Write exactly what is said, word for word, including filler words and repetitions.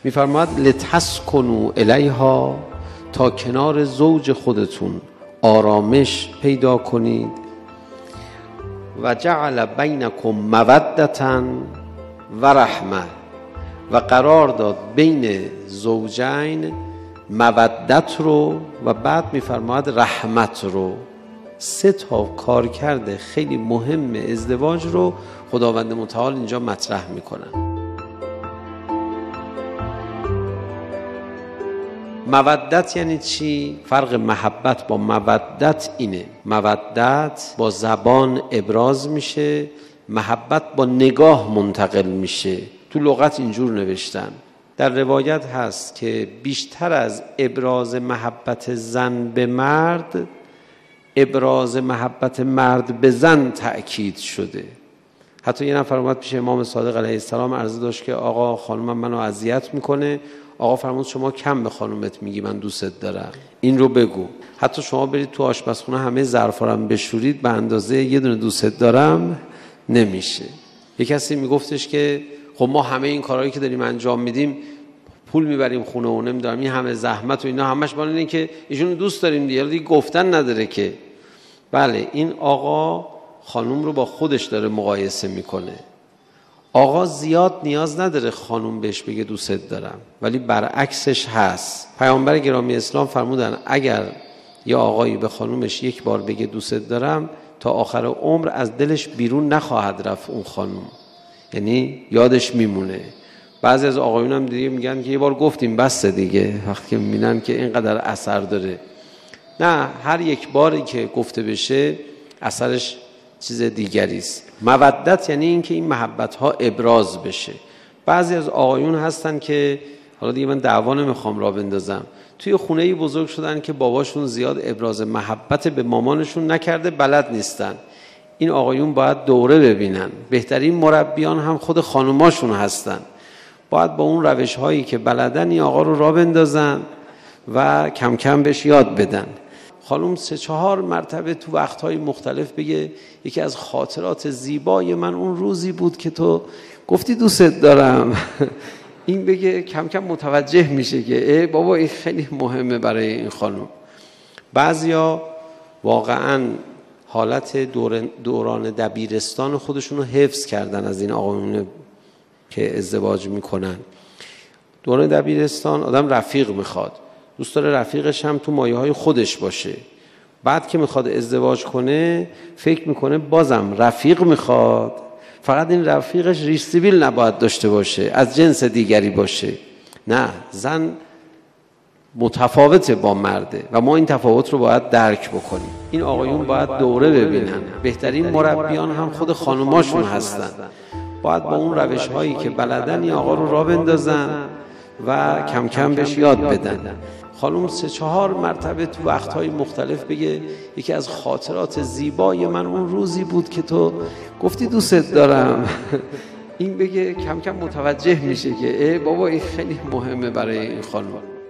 میفرماد لتسکنوا الیها، تا کنار زوج خودتون آرامش پیدا کنید. و جعل بینکم مودة و رحمه، و قرار داد بین زوجین مودت رو و بعد میفرماد رحمت رو. سه تا کارکرد خیلی مهم ازدواج رو خداوند متعال اینجا مطرح میکنن. مودت یعنی چی؟ فرق محبت با مودت اینه: مودت با زبان ابراز میشه، محبت با نگاه منتقل میشه. تو لغت اینجور نوشتن. در روایت هست که بیشتر از ابراز محبت زن به مرد، ابراز محبت مرد به زن تأکید شده. حتی یه نفر اومد پیش امام صادق علیه السلام عرضه داشت که آقا خانومم منو اذیت میکنه. آقا فرمود شما کم به خانومت میگی من دوستت دارم، این رو بگو. حتی شما برید تو آشپزخونه همه ظرفا رو بشورید، به اندازه یه دونه دوستت دارم نمیشه. یه کسی میگفتش که خب ما همه این کارهایی که داریم انجام میدیم، پول میبریم خونه و نمیدونم این همه زحمت و اینا همش بان اینه که ایشون دوست داریم دیگه، دیگه گفتن نداره که. بله، این آقا خانوم رو با خودش داره مقایسه میکنه. آقا زیاد نیاز نداره خانوم بهش بگه دوستت دارم، ولی برعکسش هست. پیامبر گرامی اسلام فرمودن اگر یه آقایی به خانومش یک بار بگه دوستت دارم، تا آخر عمر از دلش بیرون نخواهد رفت اون خانوم، یعنی یادش میمونه. بعضی از آقایون هم دیگه میگن که یه بار گفتیم بس دیگه، وقتی که میبینن که اینقدر اثر داره. نه، هر یک باری که گفته بشه اثرش چیز دیگری است. مودت یعنی این که این محبت ها ابراز بشه. بعضی از آقایون هستن که حالا دیگه من دعوا نمیخوام را بندازم، توی خونه‌ای بزرگ شدن که باباشون زیاد ابراز محبت به مامانشون نکرده، بلد نیستن. این آقایون باید دوره ببینن. بهترین مربیان هم خود خانوماشون هستن. باید با اون روش هایی که بلدن این آقا رو را بندازن و کم کم بهش یاد بدن. خانوم سه چهار مرتبه تو وقتهای مختلف بگه یکی از خاطرات زیبای من اون روزی بود که تو گفتی دوستت دارم. این بگه کم کم متوجه میشه که ای بابا این خیلی مهمه برای این خانوم. بعضیا واقعا حالت دوران دبیرستان خودشون رو حفظ کردن از این آقایون که ازدواج میکنن. دوران دبیرستان آدم رفیق میخواد، دوست داره رفیقش هم تو مایه های خودش باشه. بعد که میخواد ازدواج کنه فکر میکنه بازم رفیق میخواد، فقط این رفیقش ریش سیبیل نباید داشته باشه، از جنس دیگری باشه. نه، زن متفاوته با مرده و ما این تفاوت رو باید درک بکنیم. این آقایون باید دوره ببینن. بهترین مربیان هم خود خانوماشون هستن. باید با اون روش هایی که بلدن این آقا رو را بندازن و کم کم بهش یاد بدن. خانوم سه چهار مرتبه تو وقتهای مختلف بگه یکی از خاطرات زیبای من اون روزی بود که تو گفتی دوستت دارم. این بگه کم کم متوجه میشه که ای بابا این خیلی مهمه برای این خانوم.